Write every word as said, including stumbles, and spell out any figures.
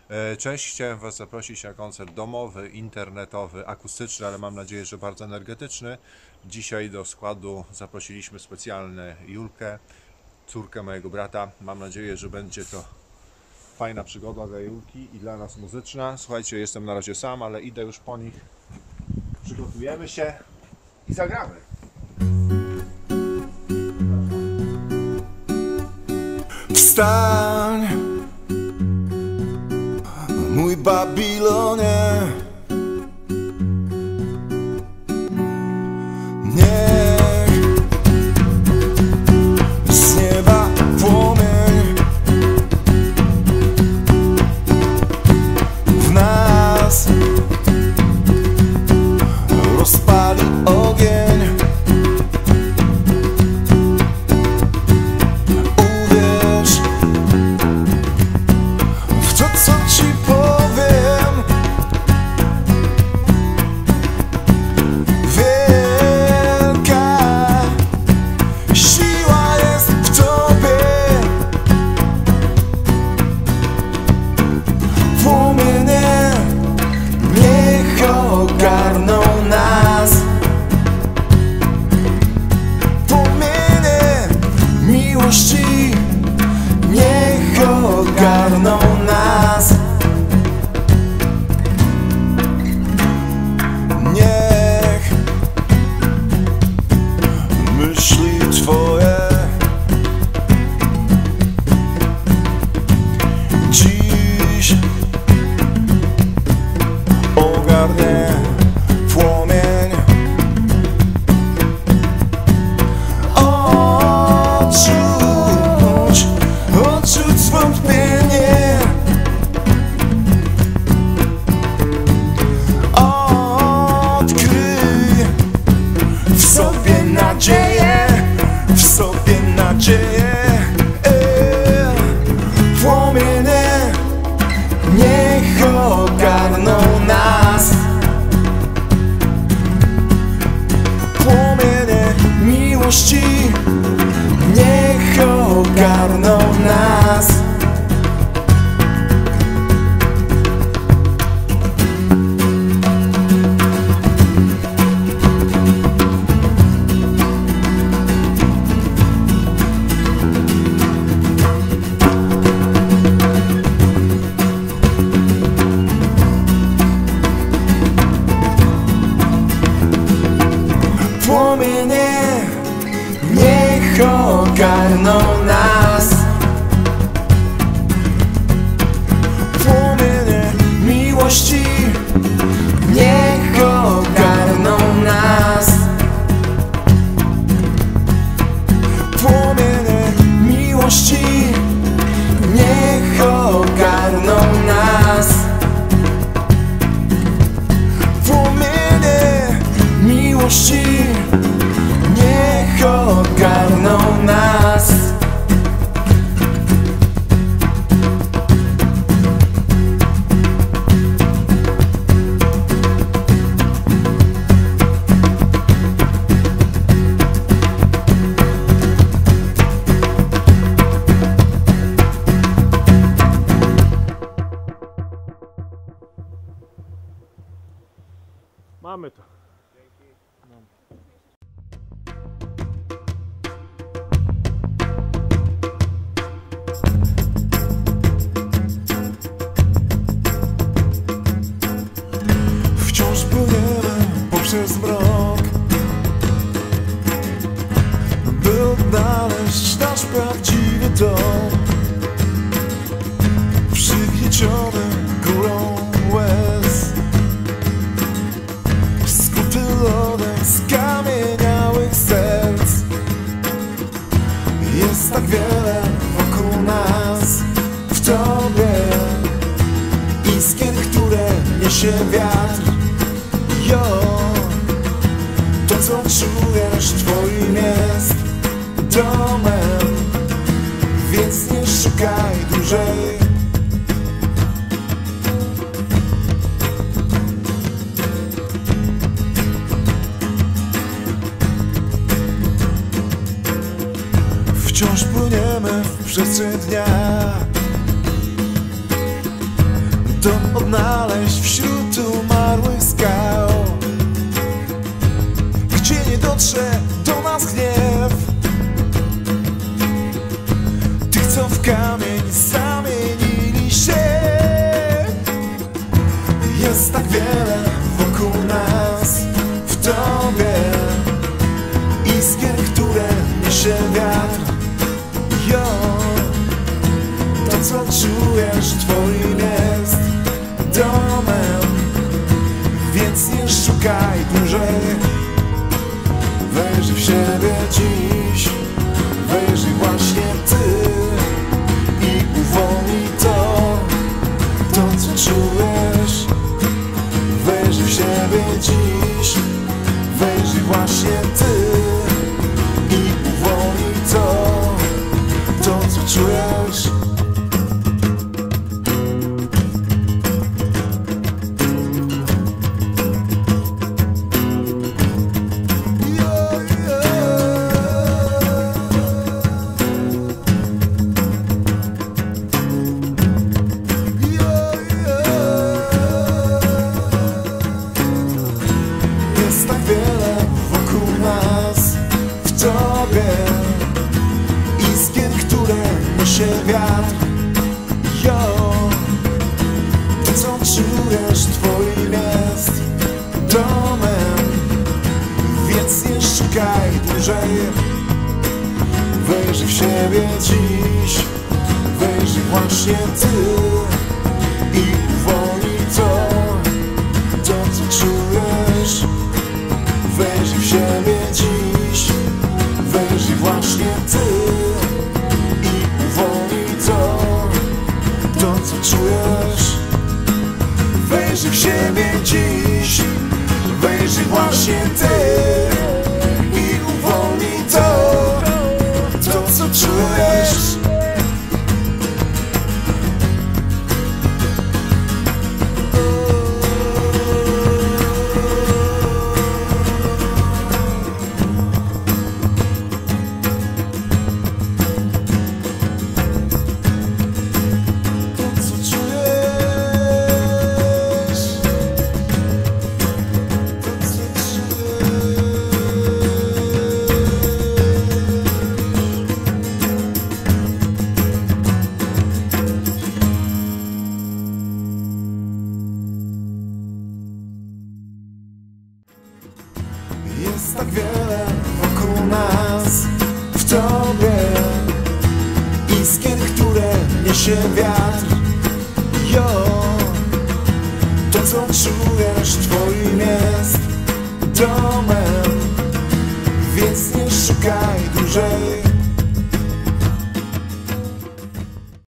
Cześć, chciałem Was zaprosić na koncert domowy, internetowy, akustyczny, ale mam nadzieję, że bardzo energetyczny. Dzisiaj do składu zaprosiliśmy specjalnie Julkę, córkę mojego brata. Mam nadzieję, że będzie to fajna przygoda dla Julki i dla nas muzyczna. Słuchajcie, jestem na razie sam, ale idę już po nich. Przygotujemy się i zagramy. Wstań, mój Babilonie, niech z nieba płomień w nas rozpali ogień. Ogarną nas płomienie miłości, niech ogarną nas. Niech myśli Twoje dziś ogarnie płomień. Odczuć, odczuć zwątpienie, odkryj w sobie nadzieję, w sobie nadzieję. Płomienie niech ogarną nas. Płomienie miłości niech ogarną nas. Płomienie niech ogarną nas. Płomienie miłości niech ogarną nas. Płomienie miłości niech ogarną nas. Płomienie miłości niech ogarną nas. Mamy to. Wciąż płyniemy poprzez mrok, by odnaleźć nasz prawdziwy dom. Przygnieciony górą łez, skuty lodem skamieniałych serc. Jest tak wiele wokół nas, w Tobie iskier, które niesie wiatr. Jo, to co czujesz Twoim jest domem, więc nie szukaj dłużej. Wciąż płyniemy w przestrzeń dnia, dom odnaleźć wśród umarłych skał, gdzie nie dotrze do nas gniew tych, co w kamień zamienili się. Jest tak wiele wokół nas, w Tobie, iskier, które niesie wiatr. Jo, to co czujesz Twoim jest domem, więc nie szukaj dłużej. Wejrzyj w siebie dziś, wejrzyj właśnie Ty i uwolnij to, to co czujesz. Wejrzyj w siebie dziś, wejrzyj właśnie Ty i uwolnij to, to co czujesz. Jest tak wiele wokół nas, w Tobie, iskier, które niesie wiatr. Jo, to co czujesz Twoim jest domem, więc nie szukaj dłużej. Wejrzyj w siebie dziś, wejrzyj właśnie Ty i uwolnij to, to co czujesz. Wejrzyj w siebie dziś, wejrzyj właśnie Ty i uwolnij to, to co czujesz. Wejrzyj w siebie dziś, wejrzyj właśnie Ty i uwolnij to, to co czujesz. Jest tak wiele wokół nas, w Tobie, iskier, które niesie wiatr. Jo, to co czujesz Twoim jest domem, więc nie szukaj dłużej.